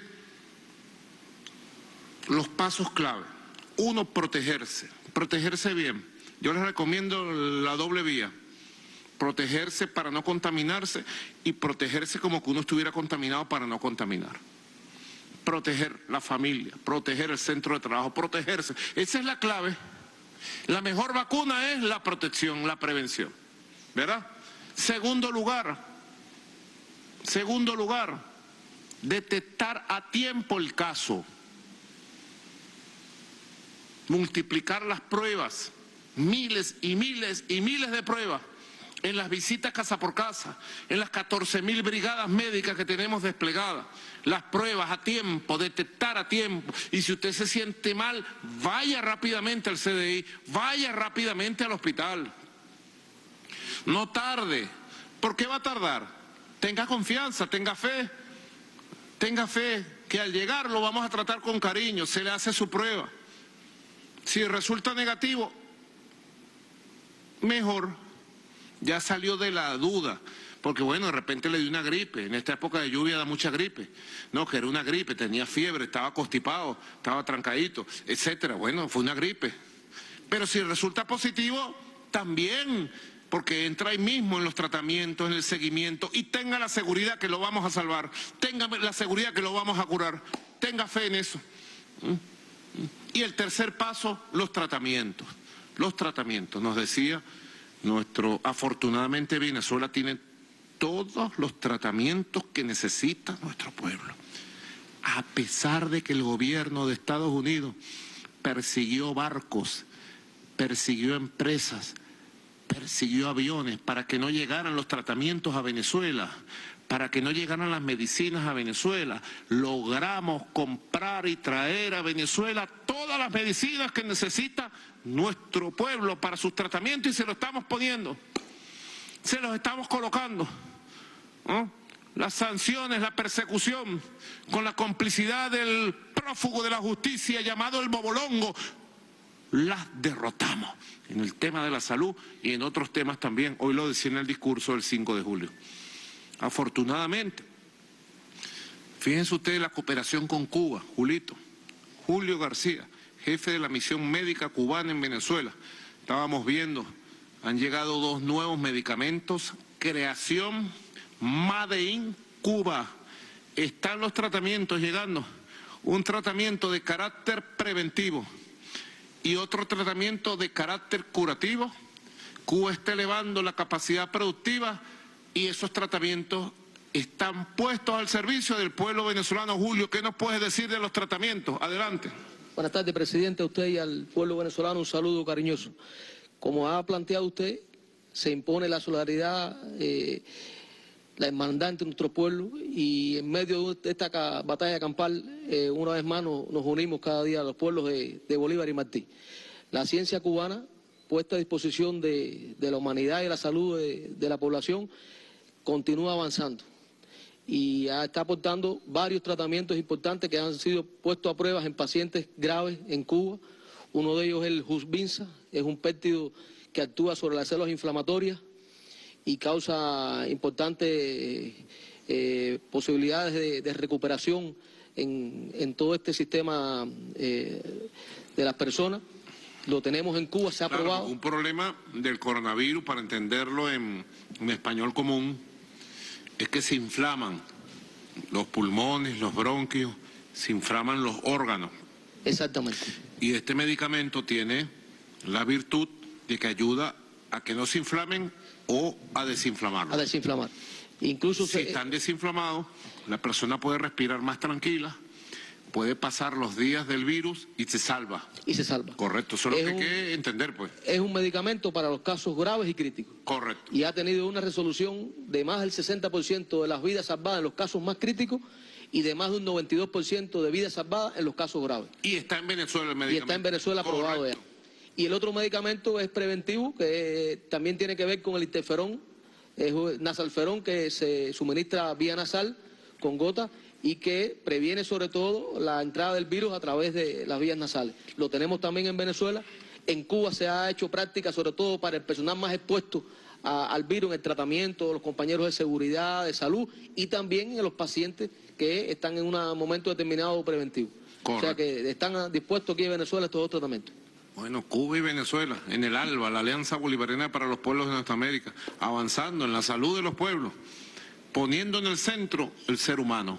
S2: los pasos clave. Uno, protegerse bien. Yo les recomiendo la doble vía. Protegerse para no contaminarse y protegerse como que uno estuviera contaminado para no contaminar. Proteger la familia, proteger el centro de trabajo, protegerse. Esa es la clave. La mejor vacuna es la protección, la prevención, ¿verdad? Segundo lugar, detectar a tiempo el caso. Multiplicar las pruebas, miles y miles y miles de pruebas, en las visitas casa por casa, en las 14.000 brigadas médicas que tenemos desplegadas, las pruebas a tiempo, detectar a tiempo. Y si usted se siente mal, vaya rápidamente al CDI, vaya rápidamente al hospital. No tarde. ¿Por qué va a tardar? Tenga confianza, tenga fe que al llegar lo vamos a tratar con cariño, se le hace su prueba. Si resulta negativo, mejor, ya salió de la duda, porque bueno, de repente le dio una gripe, en esta época de lluvia da mucha gripe, no, que era una gripe, tenía fiebre, estaba constipado, estaba trancadito, etcétera, bueno, fue una gripe. Pero si resulta positivo, también, porque entra ahí mismo en los tratamientos, en el seguimiento, y tenga la seguridad que lo vamos a salvar, tenga la seguridad que lo vamos a curar, tenga fe en eso. Y el tercer paso, los tratamientos. Los tratamientos, nos decía afortunadamente Venezuela tiene todos los tratamientos que necesita nuestro pueblo. A pesar de que el gobierno de Estados Unidos persiguió barcos, persiguió empresas, persiguió aviones para que no llegaran los tratamientos a Venezuela, para que no llegaran las medicinas a Venezuela, logramos comprar y traer a Venezuela todas las medicinas que necesita nuestro pueblo para sus tratamientos y se lo estamos poniendo, se los estamos colocando, ¿no? Las sanciones, la persecución, con la complicidad del prófugo de la justicia llamado el Bobolongo, las derrotamos en el tema de la salud y en otros temas también. Hoy lo decía en el discurso del 5 de julio. Afortunadamente, fíjense ustedes la cooperación con Cuba, Julio García, jefe de la misión médica cubana en Venezuela. Estábamos viendo, han llegado 2 nuevos medicamentos, creación Made in Cuba. Están los tratamientos llegando, un tratamiento de carácter preventivo y otro tratamiento de carácter curativo. Cuba está elevando la capacidad productiva y esos tratamientos están puestos al servicio del pueblo venezolano. Julio, ¿qué nos puedes decir de los tratamientos? Adelante.
S9: Buenas tardes, presidente, a usted y al pueblo venezolano un saludo cariñoso. Como ha planteado usted, se impone la solidaridad, la hermandad entre nuestro pueblo y en medio de esta batalla campal, una vez más nos unimos cada día a los pueblos de Bolívar y Martí. La ciencia cubana, puesta a disposición de la humanidad y la salud de la población, continúa avanzando y está aportando varios tratamientos importantes que han sido puestos a pruebas en pacientes graves en Cuba. Uno de ellos es el Husvinsa, es un péptido que actúa sobre las células inflamatorias y causa importantes posibilidades de recuperación en todo este sistema de las personas. Lo tenemos en Cuba, se ha probado.
S2: Un problema del coronavirus, para entenderlo en español común, es que se inflaman los pulmones, los bronquios, se inflaman los órganos.
S9: Exactamente.
S2: Y este medicamento tiene la virtud de que ayuda a que no se inflamen o a desinflamarlos.
S9: A desinflamar. Incluso
S2: si están desinflamados, la persona puede respirar más tranquila, puede pasar los días del virus y se salva.
S9: Y se salva.
S2: Correcto, eso es lo que hay que entender, pues.
S9: Es un medicamento para los casos graves y críticos.
S2: Correcto.
S9: Y ha tenido una resolución de más del 60% de las vidas salvadas en los casos más críticos y de más de un 92% de vidas salvadas en los casos graves.
S2: Y está en Venezuela el medicamento.
S9: Y está en Venezuela aprobado ya. Y el otro medicamento es preventivo, que también tiene que ver con el interferón, es nasalferón, que se suministra vía nasal con gota y que previene sobre todo la entrada del virus a través de las vías nasales. Lo tenemos también en Venezuela. En Cuba se ha hecho práctica sobre todo para el personal más expuesto al virus en el tratamiento, los compañeros de seguridad, de salud y también en los pacientes que están en un momento determinado preventivo. Correcto. O sea que están dispuestos aquí en Venezuela estos dos tratamientos.
S2: Bueno, Cuba y Venezuela, en el ALBA, la Alianza Bolivariana para los Pueblos de Nuestra América, avanzando en la salud de los pueblos, poniendo en el centro el ser humano.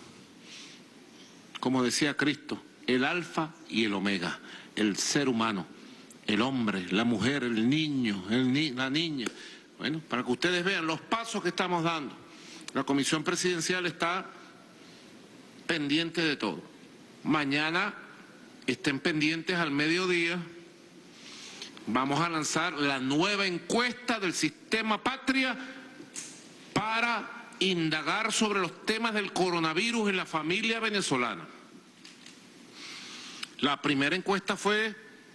S2: Como decía Cristo, el alfa y el omega, el ser humano. el hombre, la mujer, el niño, la niña. Bueno, para que ustedes vean los pasos que estamos dando. La Comisión Presidencial está pendiente de todo. Mañana estén pendientes al mediodía. Vamos a lanzar la nueva encuesta del Sistema Patria para indagar sobre los temas del coronavirus en la familia venezolana. La primera encuesta fue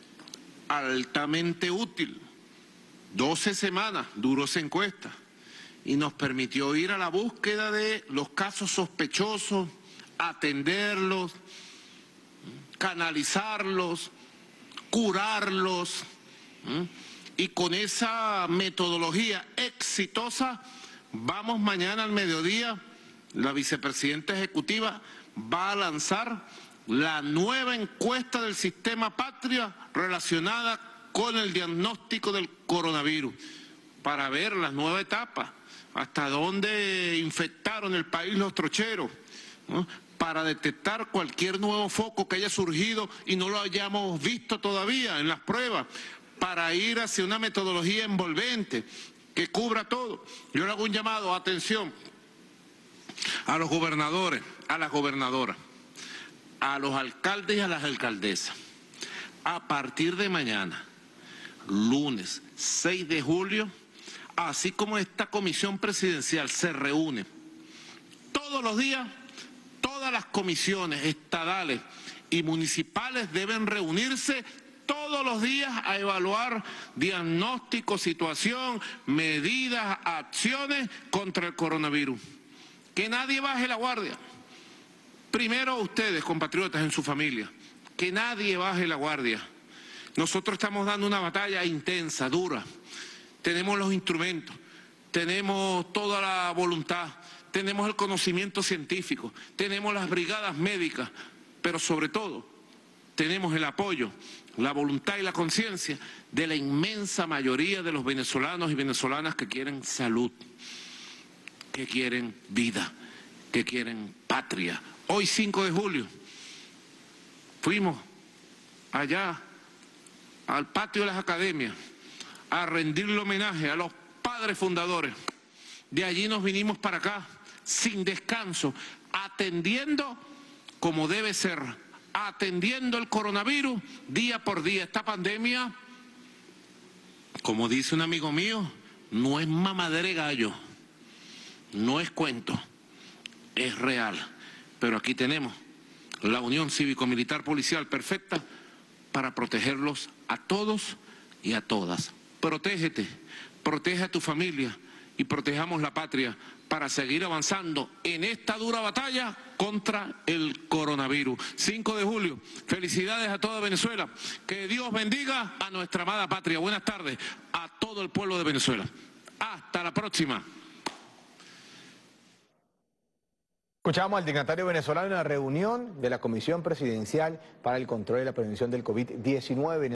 S2: altamente útil. 12 semanas duró esa encuesta y nos permitió ir a la búsqueda de los casos sospechosos, atenderlos, canalizarlos, curarlos, y con esa metodología exitosa vamos mañana al mediodía, la vicepresidenta ejecutiva va a lanzar la nueva encuesta del Sistema Patria relacionada con el diagnóstico del coronavirus, para ver las nuevas etapas, hasta dónde infectaron el país los trocheros, ¿no? Para detectar cualquier nuevo foco que haya surgido y no lo hayamos visto todavía en las pruebas, para ir hacia una metodología envolvente que cubra todo. Yo le hago un llamado, atención, a los gobernadores, a las gobernadoras, a los alcaldes y a las alcaldesas. A partir de mañana, lunes 6 de julio, así como esta comisión presidencial se reúne todos los días, todas las comisiones estadales y municipales deben reunirse todos los días a evaluar diagnóstico, situación, medidas, acciones contra el coronavirus. Que nadie baje la guardia. Primero ustedes, compatriotas, en su familia, que nadie baje la guardia. Nosotros estamos dando una batalla intensa, dura. Tenemos los instrumentos, tenemos toda la voluntad, tenemos el conocimiento científico, tenemos las brigadas médicas, pero sobre todo tenemos el apoyo, la voluntad y la conciencia de la inmensa mayoría de los venezolanos y venezolanas que quieren salud, que quieren vida, que quieren patria. Hoy 5 de julio fuimos allá al patio de las academias a rendirle homenaje a los padres fundadores. De allí nos vinimos para acá sin descanso, atendiendo como debe ser, atendiendo el coronavirus día por día. Esta pandemia, como dice un amigo mío, no es mamadera de gallo, no es cuento, es real. Pero aquí tenemos la unión cívico-militar policial perfecta para protegerlos a todos y a todas. Protégete, protege a tu familia y protejamos la patria para seguir avanzando en esta dura batalla contra el coronavirus. 5 de julio, felicidades a toda Venezuela. Que Dios bendiga a nuestra amada patria. Buenas tardes a todo el pueblo de Venezuela. Hasta la próxima.
S1: Escuchamos al dignatario venezolano en la reunión de la Comisión Presidencial para el Control y la Prevención del COVID-19.